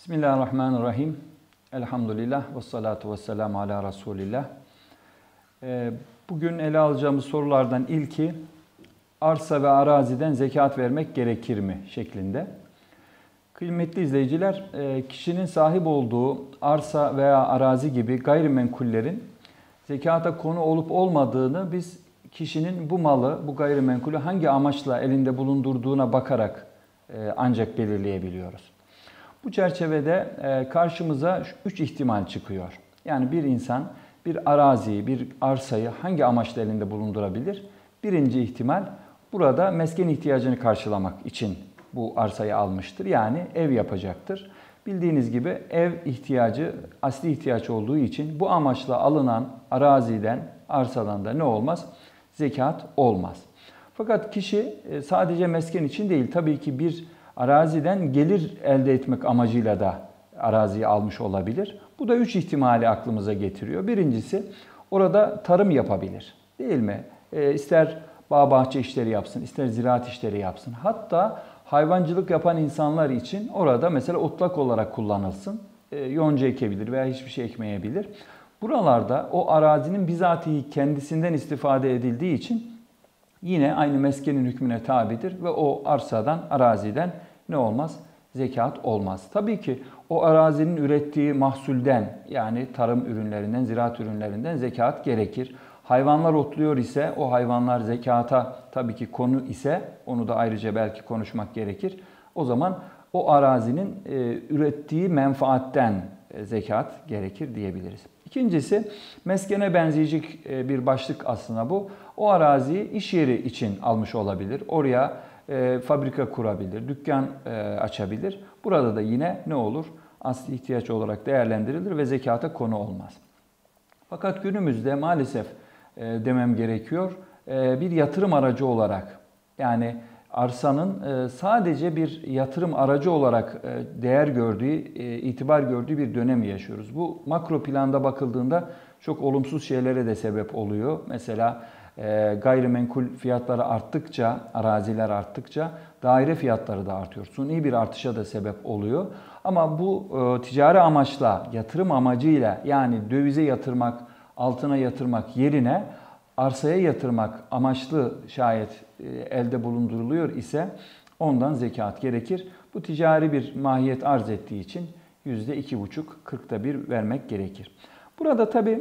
Bismillahirrahmanirrahim. Elhamdülillah ve salatu ve selamu ala Resulillah. Bugün ele alacağımız sorulardan ilki arsa ve araziden zekat vermek gerekir mi şeklinde. Kıymetli izleyiciler, kişinin sahip olduğu arsa veya arazi gibi gayrimenkullerin zekata konu olup olmadığını biz kişinin bu malı, bu gayrimenkulü hangi amaçla elinde bulundurduğuna bakarak ancak belirleyebiliyoruz. Bu çerçevede karşımıza 3 ihtimal çıkıyor. Yani bir insan bir araziyi, bir arsayı hangi amaçla elinde bulundurabilir? Birinci ihtimal burada mesken ihtiyacını karşılamak için bu arsayı almıştır. Yani ev yapacaktır. Bildiğiniz gibi ev ihtiyacı asli ihtiyaç olduğu için bu amaçla alınan araziden, arsadan da ne olmaz? Zekat olmaz. Fakat kişi sadece mesken için değil, tabii ki bir araziden gelir elde etmek amacıyla da araziyi almış olabilir. Bu da 3 ihtimali aklımıza getiriyor. Birincisi, orada tarım yapabilir, değil mi? İster bağ bahçe işleri yapsın, ister ziraat işleri yapsın. Hatta hayvancılık yapan insanlar için orada mesela otlak olarak kullanılsın. Yonca ekebilir veya hiçbir şey ekmeyebilir. Buralarda o arazinin bizatihi kendisinden istifade edildiği için yine aynı meskenin hükmüne tabidir ve o arsadan, araziden ne olmaz? Zekat olmaz. Tabii ki o arazinin ürettiği mahsulden, yani tarım ürünlerinden, ziraat ürünlerinden zekat gerekir. Hayvanlar otluyor ise, o hayvanlar zekata tabii ki konu ise, onu da ayrıca belki konuşmak gerekir. O zaman o arazinin ürettiği menfaatten zekat gerekir diyebiliriz. İkincisi, meskene benzeyecek bir başlık aslında bu. O araziyi iş yeri için almış olabilir. Oraya fabrika kurabilir, dükkan açabilir. Burada da yine ne olur? Asli ihtiyaç olarak değerlendirilir ve zekata konu olmaz. Fakat günümüzde maalesef demem gerekiyor, bir yatırım aracı olarak, yani arsanın sadece bir yatırım aracı olarak değer gördüğü, itibar gördüğü bir dönem yaşıyoruz. Bu makro planda bakıldığında çok olumsuz şeylere de sebep oluyor. Mesela gayrimenkul fiyatları arttıkça, araziler arttıkça daire fiyatları da artıyor. Suni bir artışa da sebep oluyor. Ama bu ticari amaçla, yatırım amacıyla, yani dövize yatırmak, altına yatırmak yerine arsaya yatırmak amaçlı şayet elde bulunduruluyor ise ondan zekat gerekir. Bu ticari bir mahiyet arz ettiği için %2,5, 40'ta 1 vermek gerekir. Burada tabii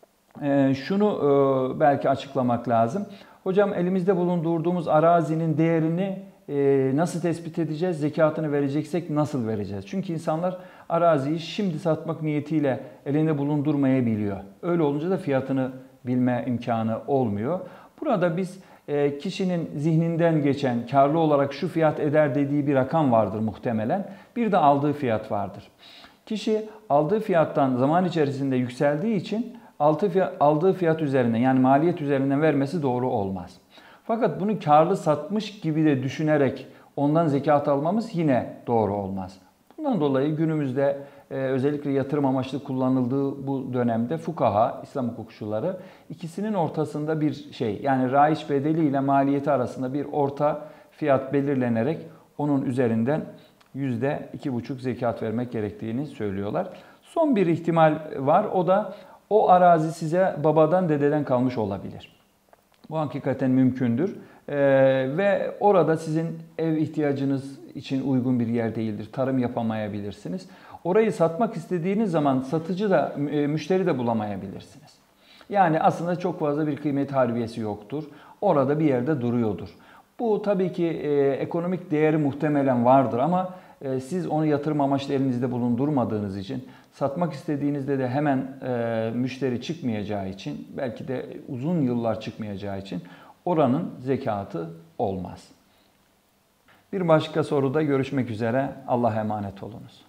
şunu belki açıklamak lazım. Hocam, elimizde bulundurduğumuz arazinin değerini nasıl tespit edeceğiz? Zekatını vereceksek nasıl vereceğiz? Çünkü insanlar araziyi şimdi satmak niyetiyle elinde bulundurmayabiliyor. Öyle olunca da fiyatını bilme imkanı olmuyor. Burada biz kişinin zihninden geçen, karlı olarak şu fiyat eder dediği bir rakam vardır muhtemelen. Bir de aldığı fiyat vardır. Kişi aldığı fiyattan zaman içerisinde yükseldiği için aldığı fiyat üzerinden, yani maliyet üzerinden vermesi doğru olmaz. Fakat bunu karlı satmış gibi de düşünerek ondan zekat almamız yine doğru olmaz. Bundan dolayı günümüzde özellikle yatırım amaçlı kullanıldığı bu dönemde fukaha, İslam hukukçuları ikisinin ortasında bir şey, yani raiç bedeli ile maliyeti arasında bir orta fiyat belirlenerek onun üzerinden %2,5 zekat vermek gerektiğini söylüyorlar. Son bir ihtimal var, o da o arazi size babadan dededen kalmış olabilir. Bu hakikaten mümkündür ve orada sizin ev ihtiyacınız için uygun bir yer değildir. Tarım yapamayabilirsiniz. Orayı satmak istediğiniz zaman satıcı da, müşteri de bulamayabilirsiniz. Yani aslında çok fazla bir kıymet harbiyesi yoktur. Orada bir yerde duruyordur. Bu tabii ki ekonomik değeri muhtemelen vardır ama siz onu yatırım amaçlı elinizde bulundurmadığınız için, satmak istediğinizde de hemen müşteri çıkmayacağı için, belki de uzun yıllar çıkmayacağı için oranın zekatı olmaz. Bir başka soruda görüşmek üzere. Allah'a emanet olunuz.